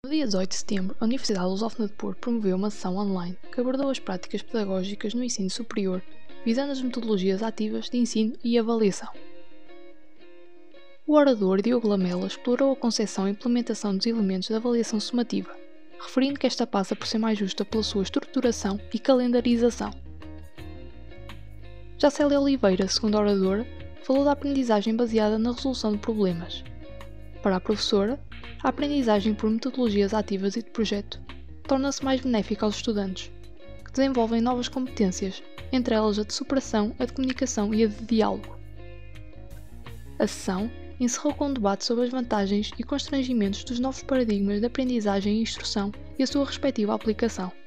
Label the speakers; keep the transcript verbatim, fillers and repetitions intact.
Speaker 1: No dia dezoito de setembro, a Universidade Lusófona de Porto promoveu uma sessão online que abordou as práticas pedagógicas no ensino superior, visando as metodologias ativas de ensino e avaliação. O orador Diogo Lamela explorou a concepção e implementação dos elementos da avaliação sumativa, referindo que esta passa por ser mais justa pela sua estruturação e calendarização. Já Célia Oliveira, segunda oradora, falou da aprendizagem baseada na resolução de problemas. Para a professora, a aprendizagem por metodologias ativas e de projeto torna-se mais benéfica aos estudantes, que desenvolvem novas competências, entre elas a de superação, a de comunicação e a de diálogo. A sessão encerrou com um debate sobre as vantagens e constrangimentos dos novos paradigmas de aprendizagem e instrução e a sua respectiva aplicação.